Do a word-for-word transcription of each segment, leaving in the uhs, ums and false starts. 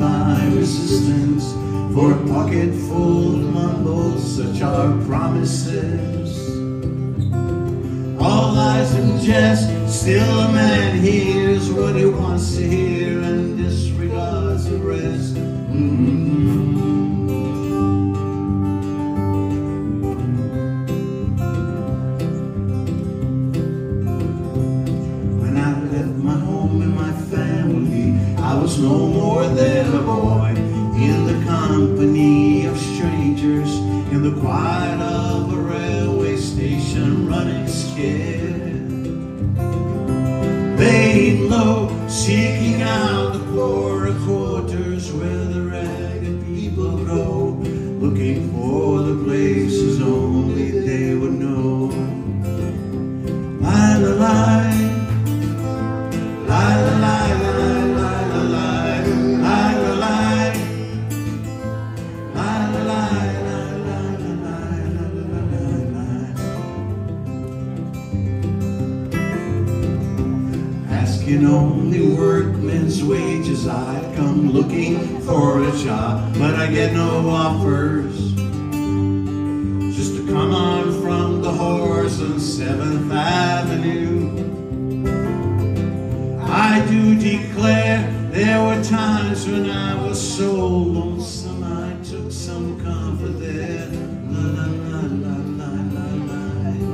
my resistance for a pocket full of mumbles, such are promises. All lies and jest, still a man hears what he wants to hear and disregards the rest. Mm-hmm. When I left my home and my family, I was no more than a boy in the company of strangers, in the quiet of a railway station, running scared, laying low, seeking out the poorer quarters where the ragged people go, looking for the places only they would know. La la la, la la la, la la la, la la la, la la la. Asking only workmen's wages, I come looking for a job, but I get no offers. Just to come on from the horse on seventh avenue. I do declare there were times when I was so lonesome I took some comfort there. La la la la la la la.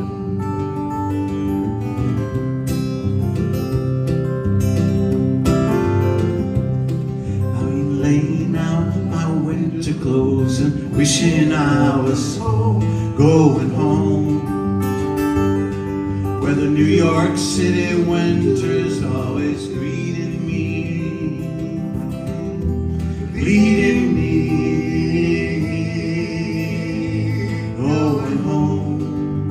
I mean, laying out my winter clothes and wishing I was so going home, where the New York City winters always greeted me, greeted me, going home.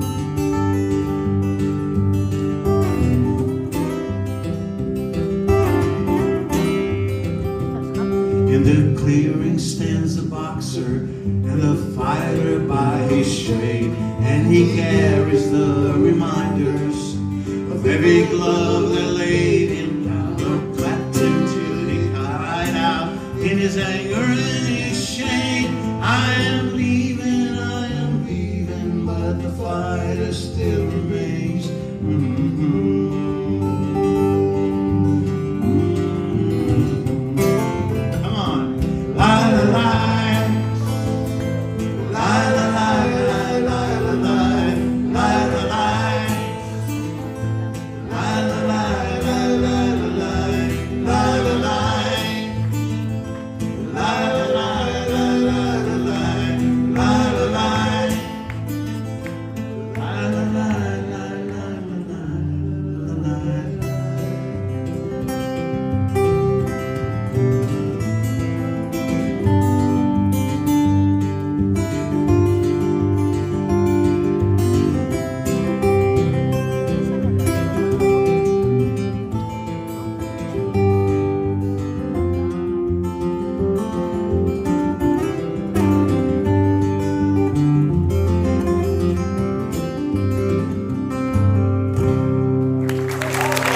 In the clearing stands a boxer and a fighter by his shade, and he carries the reminders of every glove that laid him down or clapped him till he cried out in his anger and his shame, I am leaving, I am leaving, but the fighter still remains. Mm-hmm.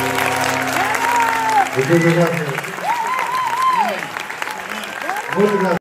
Muito obrigado. Muito obrigado.